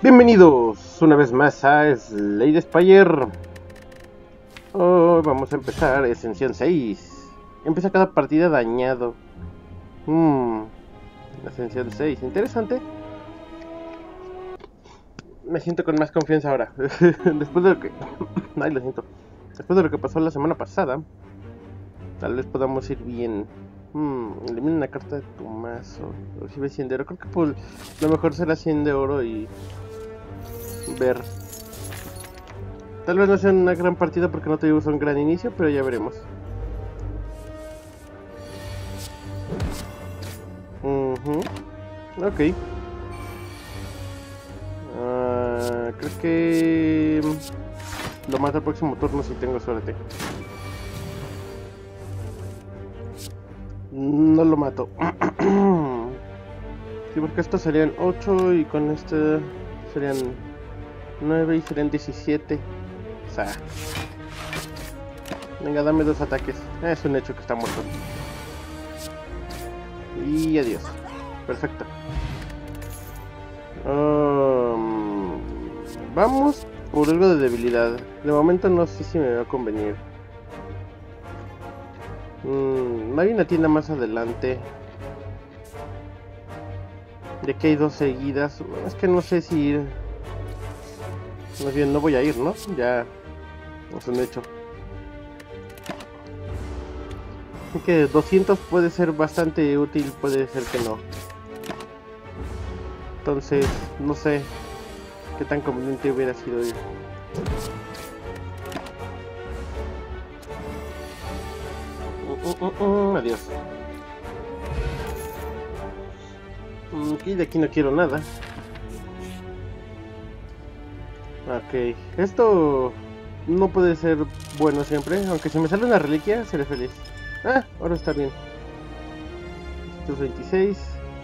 Bienvenidos una vez más a Slade Spire. Hoy vamos a empezar Ascensión 6. Empieza cada partida dañado. Ascensión 6, interesante. Me siento con más confianza ahora. Después de lo que... Ay, lo siento. Después de lo que pasó la semana pasada, tal vez podamos ir bien. Elimina una carta de tu mazo. Recibe 100 de oro. Creo que por lo mejor será 100 de oro y... ver. Tal vez no sea una gran partida porque no tuvimos un gran inicio, pero ya veremos. Ok. Creo que lo mato el próximo turno si tengo suerte. No lo mato. Sí, porque estos serían 8 y con este serían 9 y serían 17. O sea, venga, dame 2 ataques. Es un hecho que está muerto. Y adiós. Perfecto. Vamos por algo de debilidad. De momento no sé si me va a convenir. Hay una tienda más adelante. De que hay 2 seguidas. Es que no sé si ir. Más bien no voy a ir, ¿no? Ya es un hecho. Así que 200 puede ser bastante útil, puede ser que no. Entonces, no sé qué tan conveniente hubiera sido ir. Adiós. Aquí de aquí no quiero nada. Ok, esto no puede ser bueno siempre, aunque si me sale una reliquia seré feliz. Ahora está bien. Estos 26.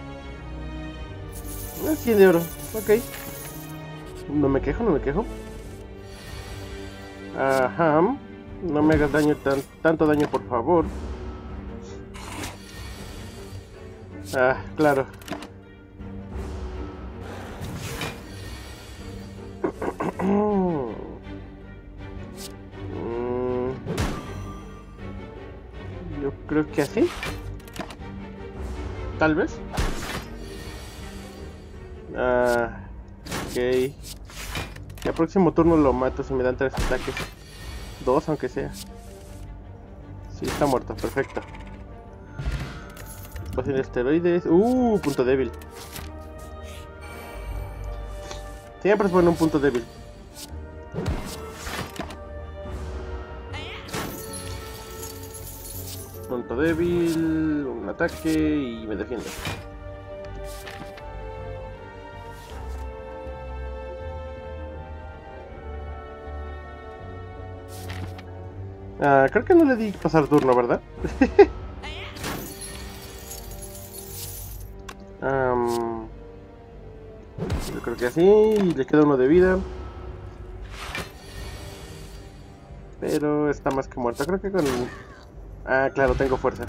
100 de oro, ok. No me quejo, no me quejo. Ajá. No me hagas daño, tanto daño, por favor. Claro. Yo creo que así. Tal vez. Ok. El próximo turno lo mato si me dan 3 ataques. 2 aunque sea. Sí, está muerto, perfecto. Pasen esteroides. Punto débil. Siempre es bueno un punto débil. Punto débil, un ataque y me defiendo. Creo que no le di pasar turno, ¿verdad? Yo creo que así, y le queda 1 de vida. Pero está más que muerto, creo que con... claro, tengo fuerza.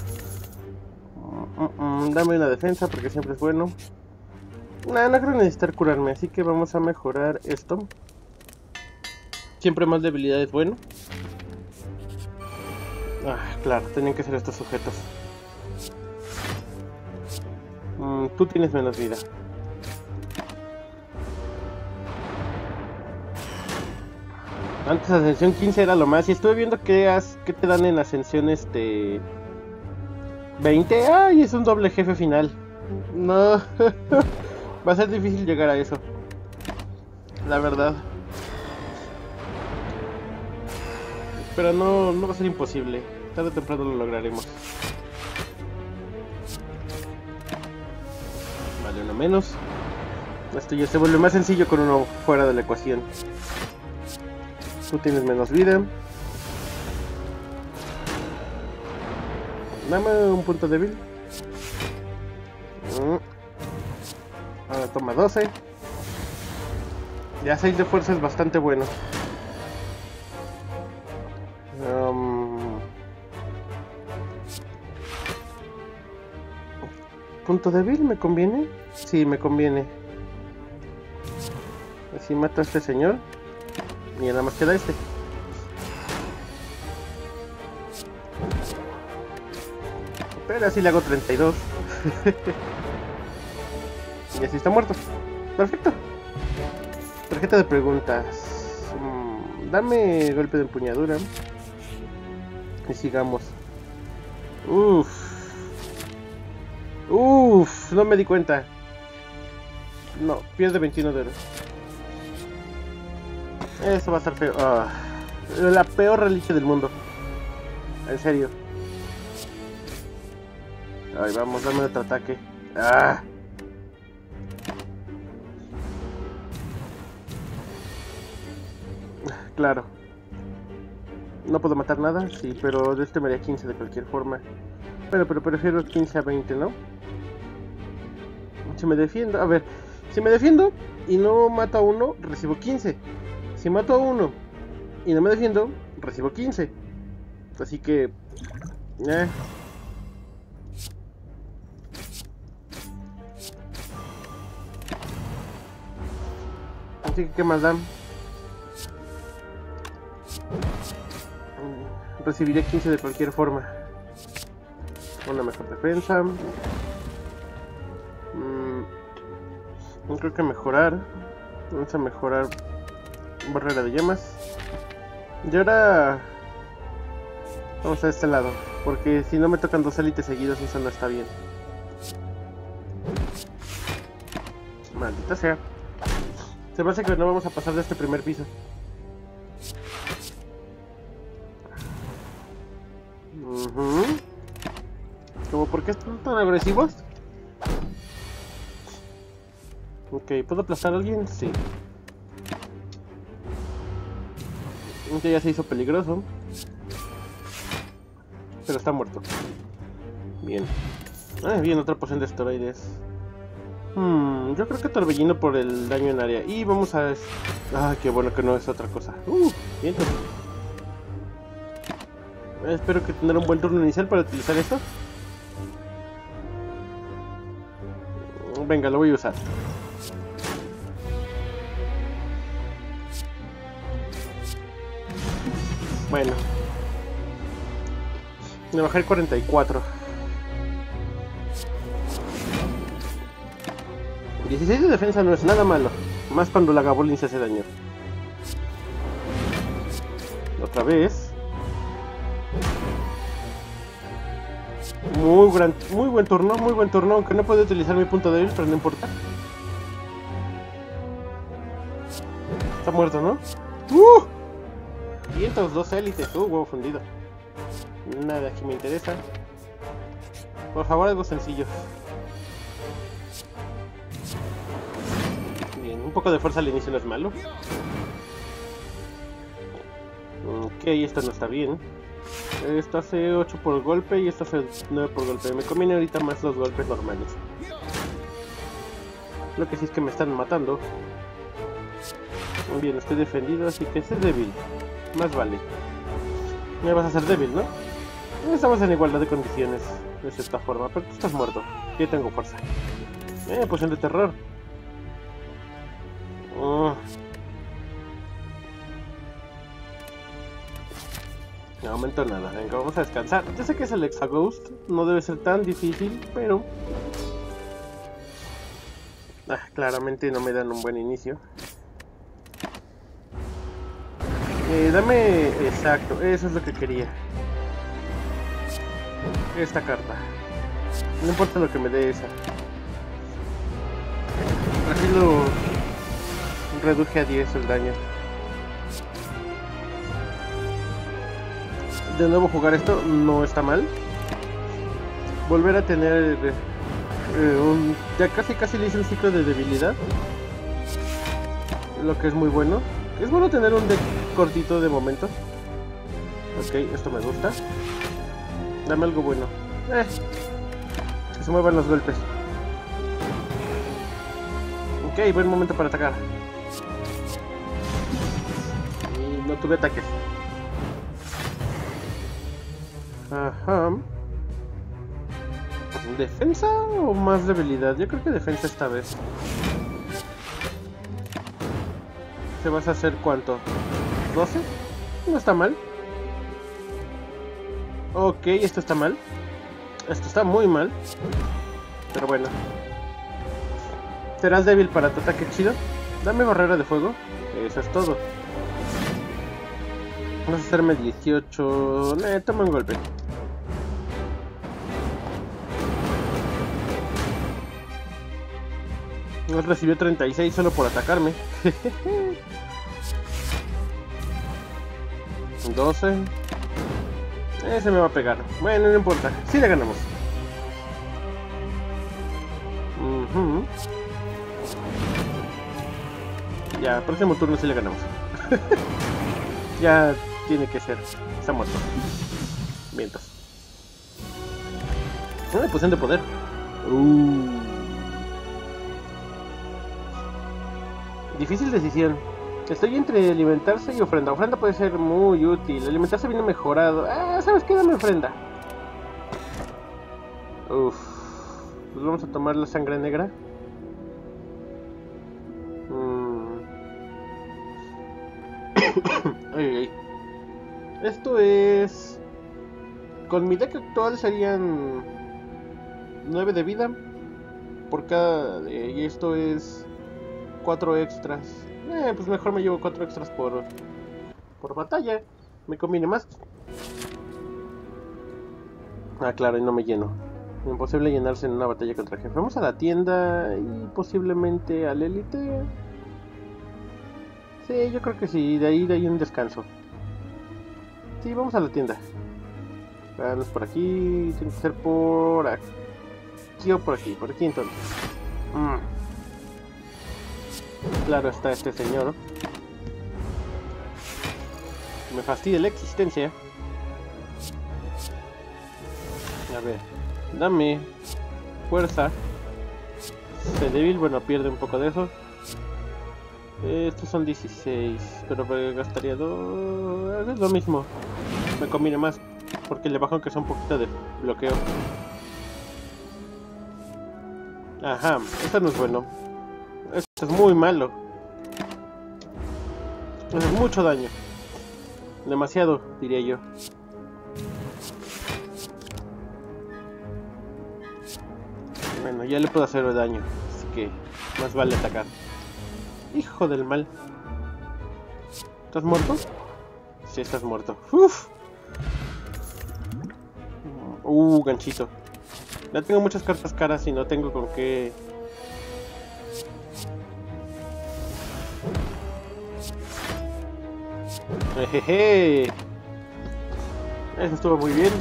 Dame una defensa porque siempre es bueno. No creo necesitar curarme, así que vamos a mejorar esto. Siempre más debilidad es bueno. Claro, tenían que ser estos sujetos. Tú tienes menos vida. Antes Ascensión 15 era lo más. Y estuve viendo que te dan en Ascensión 20. Y es un doble jefe final. No. Va a ser difícil llegar a eso. La verdad. Pero no va a ser imposible. Tarde o temprano lo lograremos. Vale, uno menos. Esto ya se vuelve más sencillo con uno fuera de la ecuación. Tú tienes menos vida. Dame un punto débil. Ahora toma 12. Ya 6 de fuerza es bastante bueno. ¿Punto débil me conviene? Sí, me conviene. Así mato a este señor. Y nada más queda este. Pero así le hago 32. Y así está muerto. Perfecto. Tarjeta de preguntas. Dame golpe de empuñadura. Y sigamos. Uff, no me di cuenta. No, pierde 21 de oro. Eso va a estar feo. La peor reliquia del mundo. En serio. Ay, vamos, dame otro ataque. Claro. No puedo matar nada, sí, pero de este me haría 15 de cualquier forma. Pero prefiero 15 a 20, ¿no? Si me defiendo, a ver, si me defiendo y no mato a uno, recibo 15. Si mato a uno y no me defiendo, recibo 15. Así que... Así que, ¿qué más dan? Recibiré 15 de cualquier forma. Una mejor defensa. No creo que mejorar. Vamos a mejorar barrera de llamas. Y ahora vamos a este lado, porque si no me tocan dos élites seguidos, eso no está bien. Maldita sea. Se me hace que no vamos a pasar de este primer piso. ¿Cómo por qué están tan agresivos? Ok, ¿puedo aplastar a alguien? Sí. Este ya se hizo peligroso. Pero está muerto. Bien. Bien, otra poción de esteroides. Yo creo que torbellino por el daño en área. Y vamos a... qué bueno que no es otra cosa. Bien. Espero que tener un buen turno inicial para utilizar esto. Venga, lo voy a usar. Bueno. Me bajé el 44. 16 de defensa no es nada malo. Más cuando la Gabolin se hace daño. Otra vez. Muy buen turno, aunque no puedo utilizar mi punto débil, pero no importa. Está muerto, ¿no? 502 élites, huevo fundido. Nada aquí me interesa. Por favor, algo sencillo. Bien, un poco de fuerza al inicio no es malo. Ok, esto no está bien. Esto hace 8 por golpe y esto hace 9 por golpe. Me conviene ahorita más los golpes normales. Lo que sí es que me están matando. Muy bien, estoy defendido, así que ser débil. Más vale. Me vas a hacer débil, ¿no? Estamos en igualdad de condiciones de cierta forma, pero tú estás muerto. Yo tengo fuerza. Poción de terror. No aumento nada. Venga, vamos a descansar. Ya sé que es el Exaghost, no debe ser tan difícil, pero... claramente no me dan un buen inicio. Dame... Exacto, eso es lo que quería. Esta carta. No importa lo que me dé esa. Así lo... reduje a 10 el daño. De nuevo jugar esto no está mal. Volver a tener ya casi le hice un ciclo de debilidad, lo que es muy bueno. Es bueno tener un deck cortito de momento. Ok, esto me gusta. Dame algo bueno. Que se muevan los golpes. Ok, buen momento para atacar. Y no tuve ataques. Ajá. ¿Defensa o más debilidad? Yo creo que defensa esta vez. ¿Te vas a hacer cuánto? ¿12? No está mal. Ok, esto está mal. Esto está muy mal. Pero bueno. ¿Serás débil para tu ataque chido? Dame barrera de fuego. Eso es todo. Vamos a hacerme 18. Toma un golpe. Nos recibió 36 solo por atacarme. 12. Ese me va a pegar. Bueno, no importa. Sí le ganamos. Ya, próximo turno sí le ganamos. Ya tiene que ser. Está muerto. Vientos. Una poción de poder. Difícil decisión. Estoy entre alimentarse y ofrenda. Ofrenda puede ser muy útil. Alimentarse viene mejorado. ¿Sabes qué? Dame ofrenda. Pues vamos a tomar la sangre negra. Ay. Esto es... Con mi deck actual serían 9 de vida por cada... y esto es 4 extras. Pues mejor me llevo 4 extras por batalla. Me conviene más. Claro, y no me lleno. Imposible llenarse en una batalla contra el jefe. Vamos a la tienda y posiblemente al élite. Sí, yo creo que sí. De ahí un descanso. Sí, vamos a la tienda. No es por aquí. Tiene que ser por aquí o por aquí. Por aquí entonces. Claro está este señor. Me fastidia la existencia. A ver. Dame fuerza. Se débil, bueno, pierde un poco de eso. Estos son 16, pero gastaría 2. Es lo mismo. Me conviene más, porque le bajo aunque sea un poquito de bloqueo. Ajá, esto no es bueno. Esto es muy malo. Es mucho daño. Demasiado, diría yo. Bueno, ya le puedo hacer daño, así que más vale atacar. Hijo del mal. ¿Estás muerto? Sí, estás muerto. Uf. Ganchito. Ya tengo muchas cartas caras y no tengo con qué. Jejeje. Eso estuvo muy bien.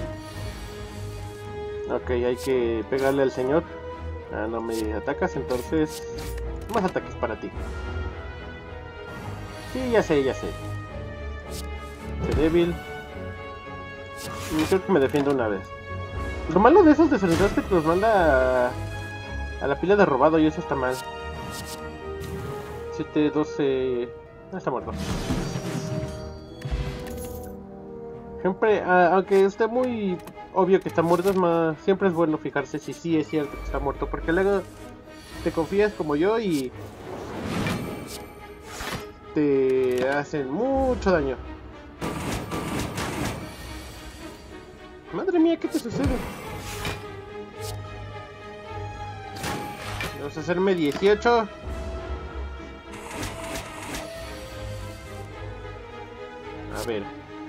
Ok, hay que pegarle al señor. No me atacas, entonces más ataques para ti. Sí, ya sé. Soy débil. Creo que me defiendo una vez. Lo malo de esos desorientados es que nos manda a la pila de robado y eso está mal. 7, 12... está muerto. Siempre, aunque esté muy obvio que está muerto, siempre es bueno fijarse si sí es cierto que está muerto, porque luego te confías como yo y te hacen mucho daño. Madre mía, ¿qué te sucede? Vamos a hacerme 18. A ver.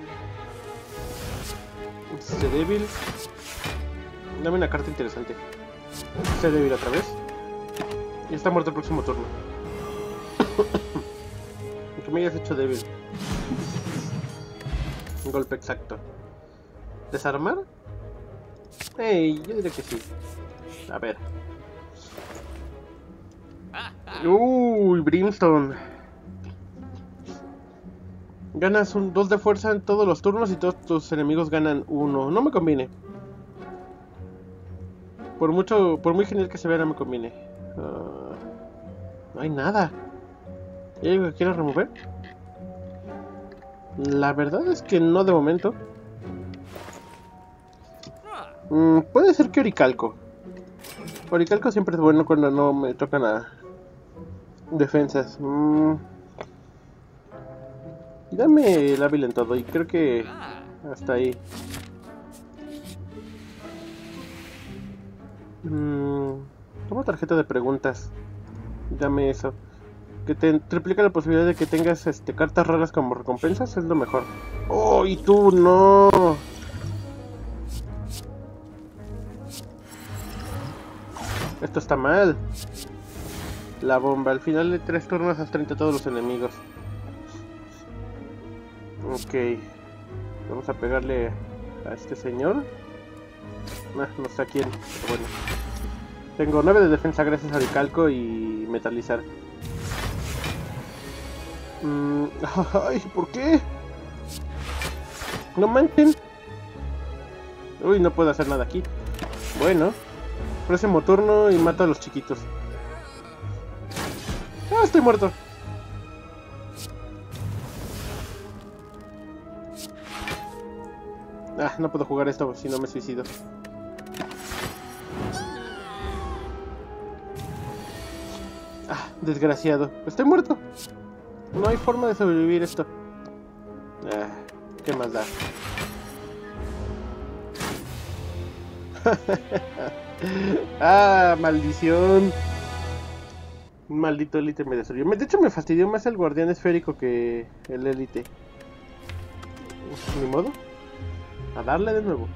Sé débil. Dame una carta interesante. Sé débil otra vez. Y está muerto el próximo turno. Aunque me hayas hecho débil. Un golpe exacto. ¿Desarmar? Hey, yo diría que sí. A ver. Brimstone. Ganas 2 de fuerza en todos los turnos y todos tus enemigos ganan 1. No me conviene. Por muy genial que se vea, no me conviene. No hay nada. ¿Hay algo que quiero remover? La verdad es que no de momento. Puede ser que Oricalco. Oricalco siempre es bueno cuando no me tocan a defensas. Dame el hábil en todo y creo que hasta ahí. Toma tarjeta de preguntas. Dame eso. Que te triplica la posibilidad de que tengas cartas raras como recompensas, es lo mejor. ¡Oh, y tú no! Esto está mal. La bomba. Al final de 3 turnos haz 30 a todos los enemigos. Ok. Vamos a pegarle a este señor. No sé a quién, pero bueno. Tengo 9 de defensa gracias al calco y metalizar. Ay, ¿por qué? No manchen. Uy, no puedo hacer nada aquí. Bueno. Próximo turno y mato a los chiquitos. ¡Ah, estoy muerto! Ah, no puedo jugar esto si no me suicido. Ah, desgraciado. Estoy muerto. No hay forma de sobrevivir esto. Ah, ¿qué más da? Ah, maldición. Un maldito élite me destruyó. De hecho me fastidió más el guardián esférico que el élite. Ni modo. A darle de nuevo.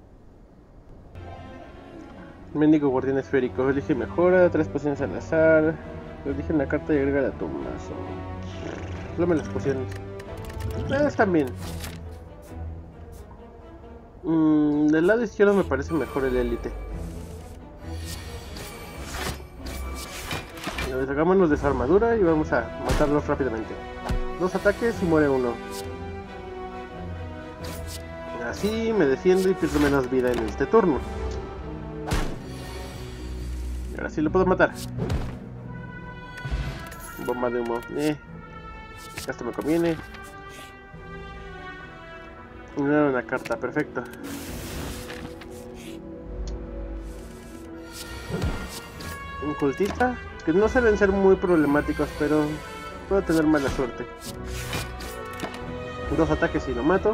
Mendigo guardián esférico. Elige mejora, 3 pociones al azar. Elige una carta y agrega a tu mazo. Dame las pociones. Están bien. Del lado izquierdo me parece mejor el élite. Hagámonos de su armadura y vamos a matarlos rápidamente. 2 ataques y muere uno. Así me defiendo y pierdo menos vida en este turno. Y ahora sí lo puedo matar. Bomba de humo. Esto me conviene. Una carta, perfecto. Un cultista, que no suelen ser muy problemáticos, pero puedo tener mala suerte. 2 ataques y lo mato.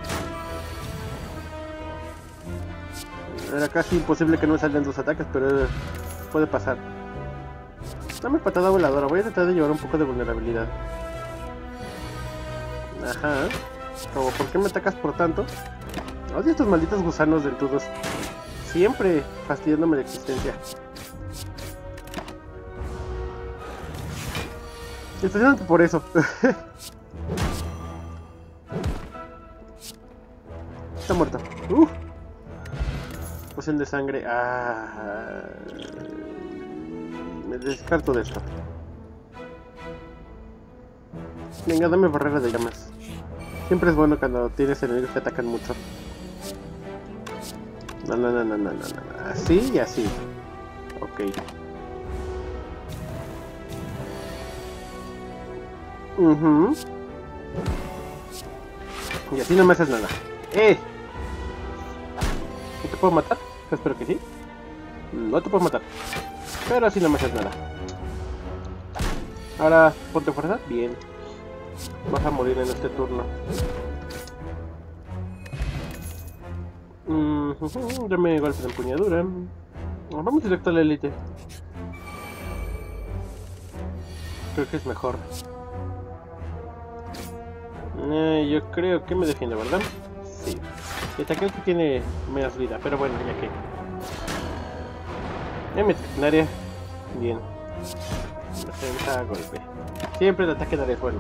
Era casi imposible que no me salgan 2 ataques, pero puede pasar. Dame patada voladora, voy a tratar de llevar un poco de vulnerabilidad. Ajá. Como, ¿por qué me atacas por tanto? Odio estos malditos gusanos dentudos. Siempre fastidiándome la existencia. Especialmente por eso. Está muerto. Poción de sangre. Me descarto de esto. Venga, dame barrera de llamas. Siempre es bueno cuando tienes enemigos que atacan mucho. No. Así y así. Ok. Y así no me haces nada. ¿No te puedo matar? Espero que sí. No te puedo matar. Pero así no me haces nada. Ahora, ponte fuerza. Bien. Vas a morir en este turno. Dame golpe de empuñadura. Vamos directo a la élite. Creo que es mejor. Yo creo que me defiende, ¿verdad? Sí. Y ataque que tiene menos vida, pero bueno, ya que. Mi área. Bien. Defensa, golpe. Siempre el ataque de área es bueno.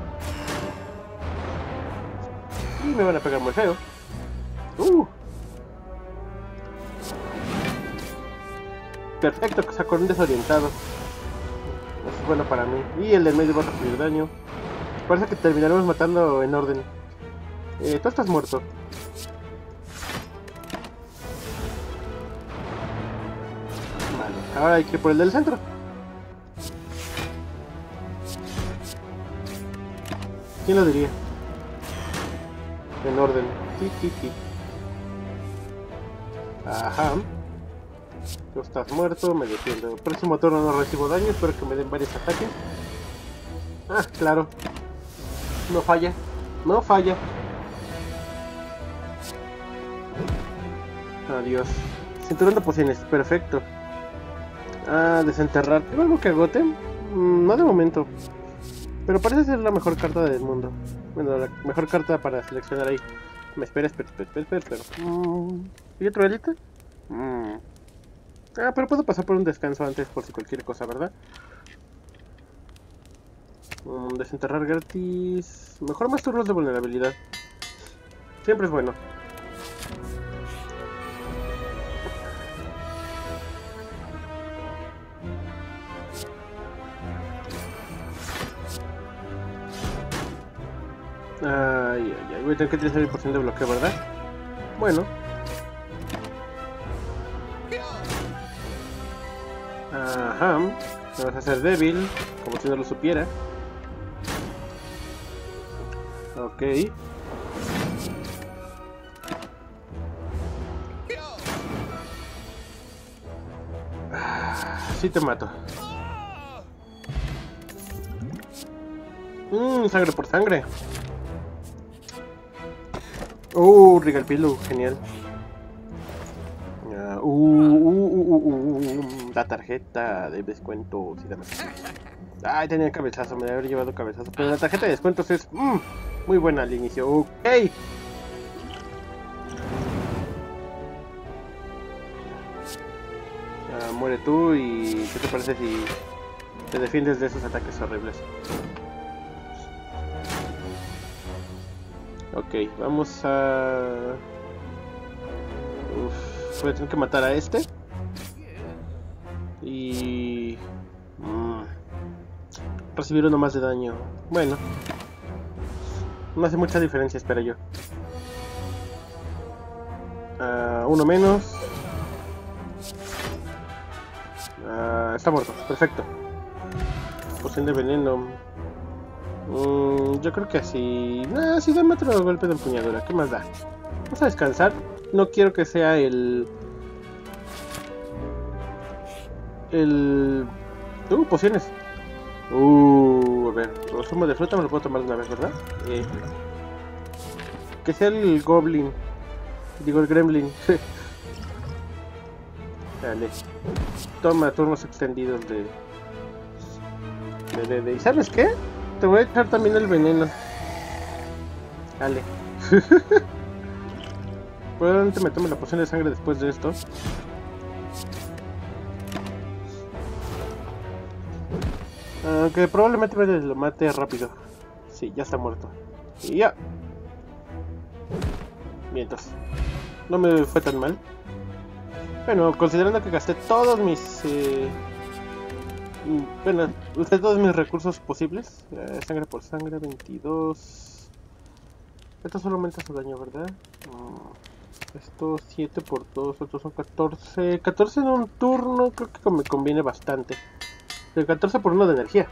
Y me van a pegar muy feo. Perfecto, sacó un desorientado. Eso es bueno para mí. Y el del medio va a recibir daño. Parece que terminaremos matando en orden. Tú estás muerto. Vale, ahora hay que ir por el del centro. ¿Quién lo diría? En orden. Ajá. Tú estás muerto, me defiendo. El próximo turno no recibo daño, espero que me den varios ataques. Claro. No falla. No falla. Adiós. Cinturón de pociones, perfecto. Ah, desenterrar. ¿Tengo algo que agote? No de momento. Pero parece ser la mejor carta del mundo. Bueno, la mejor carta para seleccionar ahí. Me espera. ¿Y otro élite? Ah, pero puedo pasar por un descanso antes por si cualquier cosa, ¿verdad? Desenterrar gratis. Mejor más turnos de vulnerabilidad. Siempre es bueno. Ay. Voy a tener que utilizar el porción de bloqueo, ¿verdad? Bueno. Ajá. Me vas a hacer débil, como si no lo supiera. Ok. Sí te mato. Sangre por sangre. Regal Pillow, genial. La tarjeta de descuentos y demás. Ay, tenía cabezazo, me debe haber llevado cabezazo. Pero la tarjeta de descuentos es muy buena al inicio. Ok. Muere tú y ¿qué te parece si te defiendes de esos ataques horribles? Ok, vamos a... voy a tener que matar a este. Y... recibir uno más de daño. Bueno. No hace mucha diferencia, espero yo. Uno menos. Está muerto, perfecto. Poción de veneno. Yo creo que así... sí, dame otro golpe de empuñadura. ¿Qué más da? Vamos a descansar. No quiero que sea el... pociones. A ver, el zumo de fruta me lo puedo tomar de una vez, ¿verdad? Que sea el goblin. Digo, el gremlin. Dale. Toma, turnos extendidos de... ¿Y sabes qué? Te voy a echar también el veneno. Dale. Probablemente me tome la poción de sangre después de esto. Aunque probablemente me lo mate rápido. Sí, ya está muerto. Y ya. Mientras. No me fue tan mal. Bueno, considerando que gasté todos mis... bueno, usé todos mis recursos posibles. Sangre por sangre, 22. Esto solo aumenta su daño, ¿verdad? Esto 7 por 2, estos son 14. 14 en un turno, creo que me conviene bastante. El 14 por 1 de energía.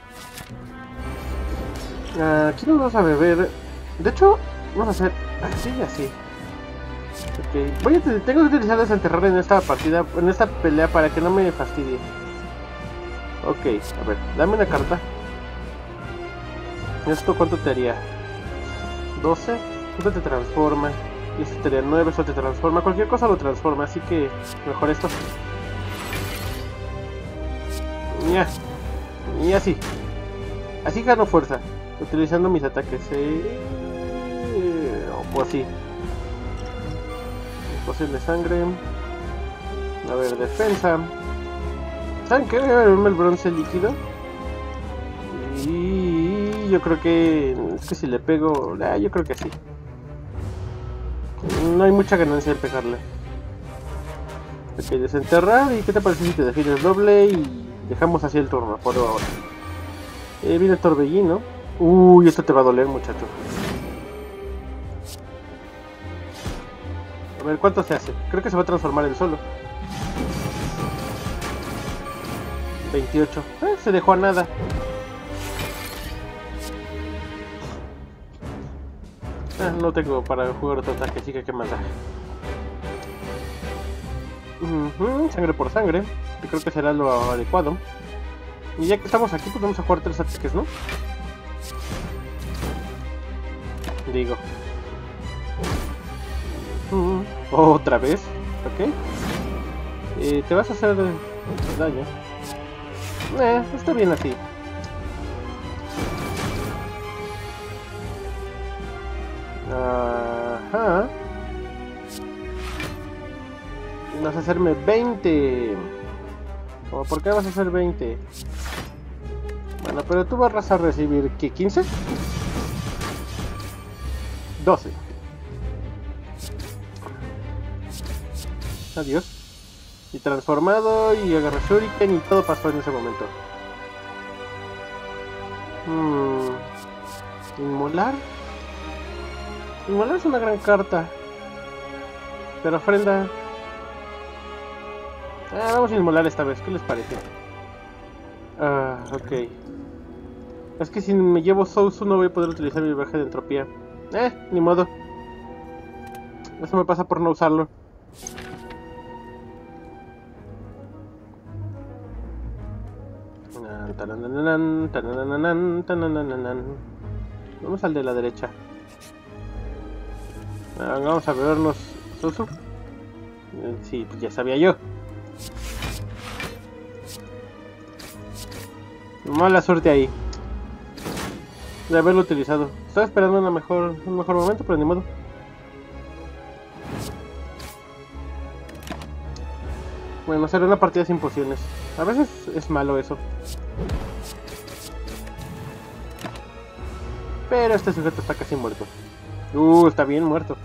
Aquí nos vamos a beber. De hecho, vamos a hacer así y así. Ok, tengo que utilizar desenterrar en esta partida, en esta pelea para que no me fastidie. Ok, a ver, dame una carta. ¿Esto cuánto te haría? 12, esto te transforma. Y esto te haría 9, esto te transforma. Cualquier cosa lo transforma, así que mejor esto. Y así. Así gano fuerza, utilizando mis ataques. O así. Poción de sangre. A ver, defensa. ¿Saben qué? Voy a beberme el bronce líquido. Y yo creo que... es que si le pego... yo creo que sí. No hay mucha ganancia en pegarle. Ok, desenterrar. ¿Y qué te parece si te defiendes doble? Y dejamos así el turno, por ahora. Viene el torbellino. Uy, esto te va a doler, muchacho. A ver, ¿cuánto se hace? Creo que se va a transformar él solo. 28. Se dejó a nada. No tengo para jugar otro ataque, así que qué más da. Sangre por sangre. Yo creo que será lo adecuado. Y ya que estamos aquí, pues vamos a jugar 3 ataques, ¿no? Digo. Otra vez. Ok. Te vas a hacer daño. Está bien así. Ajá. Vas a hacerme 20. ¿Cómo por qué vas a hacer 20? Bueno, pero tú vas a recibir, ¿qué? ¿15? 12. Adiós. Y transformado y agarré Shuriken y todo pasó en ese momento. Inmolar. Inmolar es una gran carta. Pero ofrenda. Vamos a inmolar esta vez, ¿qué les parece? Ok. Es que si me llevo Sousu no voy a poder utilizar mi viaje de entropía. Ni modo. Eso me pasa por no usarlo. Vamos al de la derecha. Vamos a vernos Sousu. Sí, pues ya sabía yo. Mala suerte ahí de haberlo utilizado. Estaba esperando un mejor momento, pero ni modo. Bueno, será una partida sin pociones. A veces es malo eso. Pero este sujeto está casi muerto. Está bien muerto.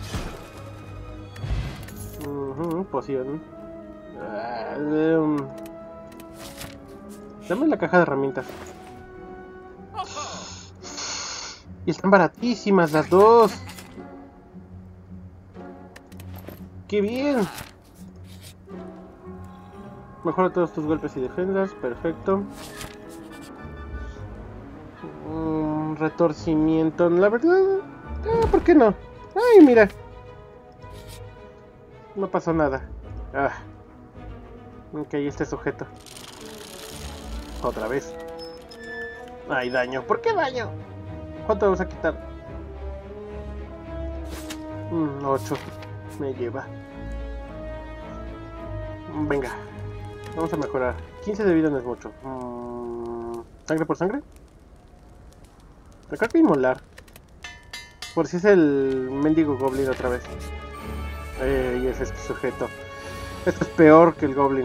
Poción. Dame la caja de herramientas. Y están baratísimas las dos. ¡Qué bien! Mejora todos tus golpes y defensas. Perfecto. Retorcimiento. La verdad... ¿por qué no? ¡Ay, mira! No pasó nada. Ok, este sujeto. Otra vez. ¡Ay, daño! ¿Por qué daño? ¿Cuánto vamos a quitar? 8. Me lleva. Venga. Vamos a mejorar. 15 de vida no es mucho. ¿Sangre por sangre? Creo que inmolar. Por si es el mendigo goblin otra vez. Y es este sujeto. Esto es peor que el goblin.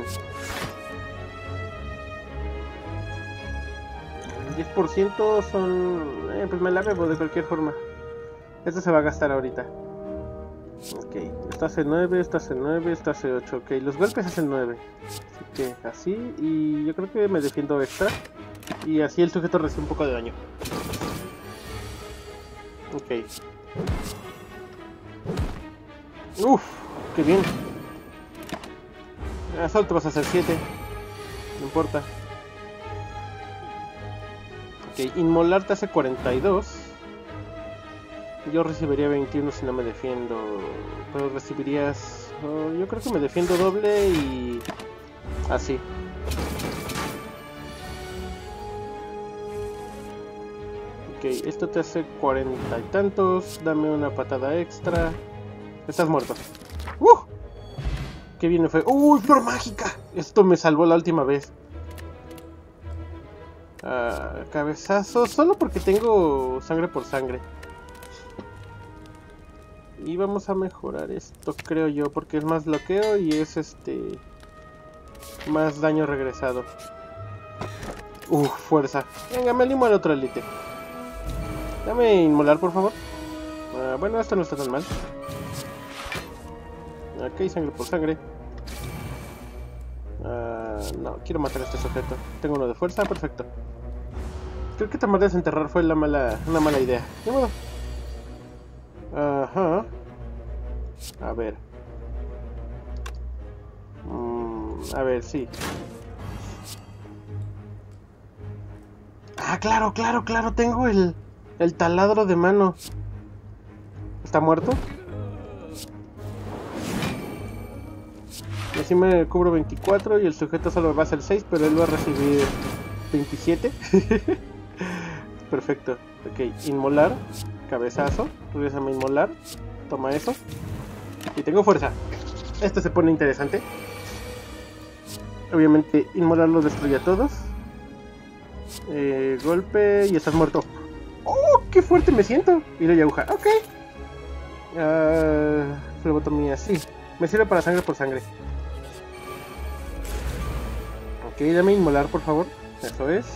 10% son... pues me la bebo de cualquier forma. Esto se va a gastar ahorita. Ok, esto hace 9, esto hace 9, esto hace 8. Ok, los golpes hacen 9. Así que así, y yo creo que me defiendo extra. Y así el sujeto recibe un poco de daño. Ok. Qué bien. Solo te vas a hacer 7. No importa. Ok, inmolar te hace 42. Yo recibiría 21 si no me defiendo. Pero recibirías... yo creo que me defiendo doble y... así. Ok, esto te hace 40 y tantos. Dame una patada extra. Estás muerto. ¡Qué bien me fue! ¡Flor mágica! Esto me salvó la última vez. Cabezazo. Solo porque tengo sangre por sangre. Y vamos a mejorar esto, creo yo, porque es más bloqueo y es más daño regresado. Fuerza. Venga, me animo al otro elite. Dame inmolar, por favor. Bueno, esto no está tan mal. Ok, sangre por sangre. No, quiero matar a este sujeto. Tengo uno de fuerza, perfecto. Creo que tomar desenterrar fue una mala idea. De modo. Ajá. A ver. A ver, sí. Claro, tengo el taladro de mano. ¿Está muerto? Y así me cubro 24 y el sujeto solo va a hacer 6, pero él va a recibir 27. Perfecto. Ok, inmolar. Cabezazo. Regrésame a inmolar. Toma eso. Y tengo fuerza. Esto se pone interesante. Obviamente inmolar los destruye a todos. Golpe y estás muerto. ¡Oh! ¡Qué fuerte me siento! Hilo y aguja. Ok. Flebotomía, sí. Me sirve para sangre por sangre. Ok, dame inmolar, por favor. Eso es.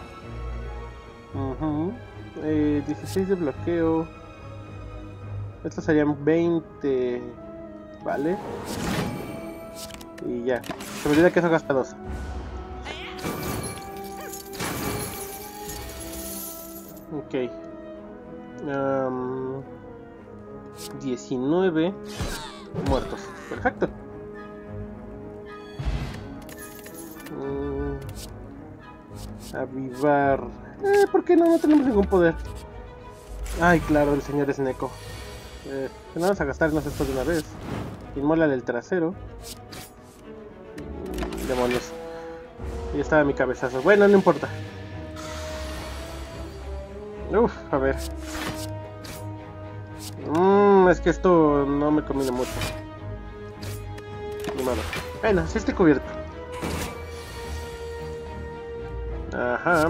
16 de bloqueo. Estos serían 20. Vale. Y ya. Se me olvida que eso gasta 2. Ok. 19 muertos. Perfecto. Avivar. ¿Por qué no? No tenemos ningún poder. Ay, claro, el señor es Neko. Vamos a gastarnos esto de una vez. Inmola el trasero. Demonios. Y estaba mi cabezazo. Bueno, no importa. A ver. Es que esto no me conviene mucho. Ni modo. Bueno, sí estoy cubierto. Ajá.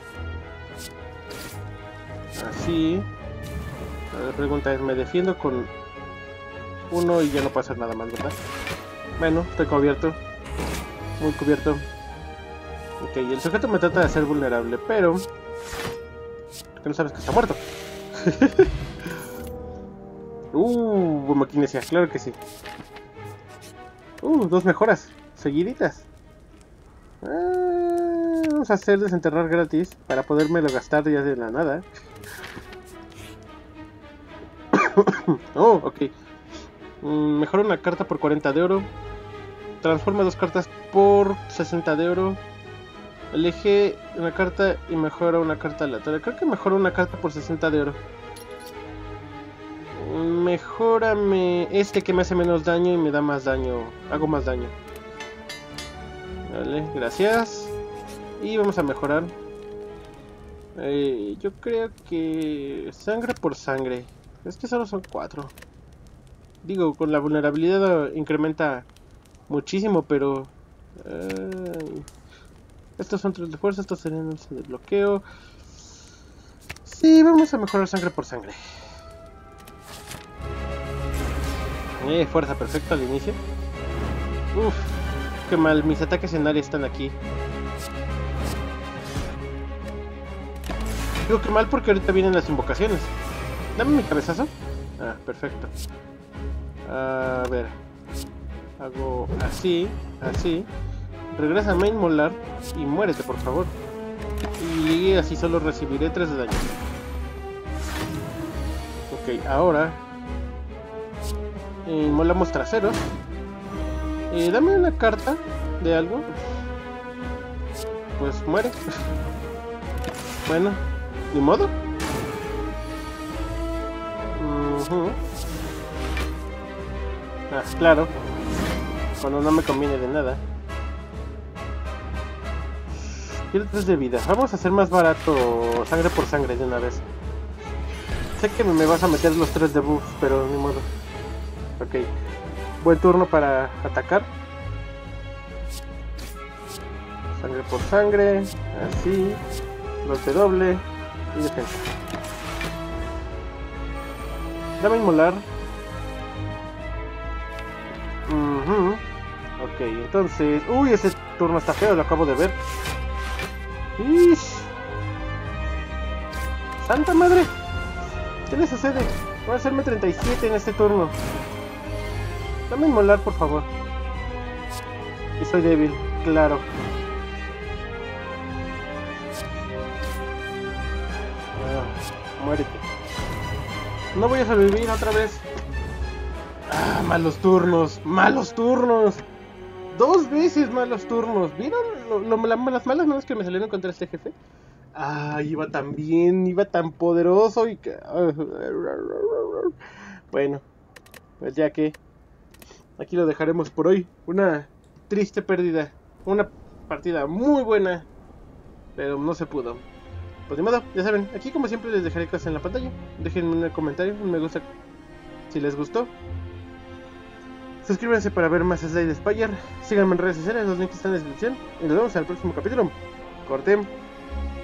Así. La pregunta es, ¿me defiendo con uno y ya no puedo hacer nada más, verdad? Bueno, estoy cubierto. Muy cubierto. Ok, el sujeto me trata de hacer vulnerable, pero... ¿por qué no sabes que está muerto? Maquinesia, claro que sí. 2 mejoras seguiditas. Vamos a hacer desenterrar gratis para podérmelo gastar ya de la nada. Ok. Mejora una carta por 40 de oro. Transforma 2 cartas por 60 de oro. Elige una carta y mejora una carta aleatoria. Creo que mejora una carta por 60 de oro. Mejórame este que me hace menos daño y me da más daño. Hago más daño. Vale, gracias. Y vamos a mejorar. Yo creo que... sangre por sangre. Es que solo son 4. Digo, con la vulnerabilidad incrementa muchísimo, pero... estos son 3 de fuerza, estos serían 11 de bloqueo. Sí, vamos a mejorar sangre por sangre. Fuerza perfecta al inicio. Qué mal, mis ataques en área están aquí. Digo que mal porque ahorita vienen las invocaciones. Dame mi cabezazo. Perfecto. A ver. Hago así, así. Regresa a main molar y muérete, por favor. Y así solo recibiré 3 de daño. Ok, ahora molamos traseros. Dame una carta de algo. Pues muere. Bueno, ni modo. Claro. Cuando no me conviene de nada. Quiero 3 de vida. Vamos a hacer más barato sangre por sangre de una vez. Sé que me vas a meter los 3 de buff, pero ni modo. Ok. Buen turno para atacar. Sangre por sangre. Así. Golpe doble. Y defensa. Dame inmolar. Ok, entonces... Uy, ese turno está feo, lo acabo de ver. ¡Ish! ¡Santa madre! ¿Qué le sucede? Voy a hacerme 37 en este turno. Dame inmolar, por favor. Y soy débil, claro. Muérete. No voy a sobrevivir otra vez. Malos turnos, malos turnos. 2 veces malos turnos. ¿Vieron las malas manos que me salieron contra este jefe? Iba tan bien, iba tan poderoso y... Bueno, pues ya que... aquí lo dejaremos por hoy. Una triste pérdida. Una partida muy buena, pero no se pudo. pues de modo, ya saben, aquí como siempre les dejaré cosas en la pantalla. Déjenme un comentario, un me gusta si les gustó. Suscríbanse para ver más Slay Spire. Síganme en redes sociales, los links están en la descripción. Y nos vemos en el próximo capítulo. Corte.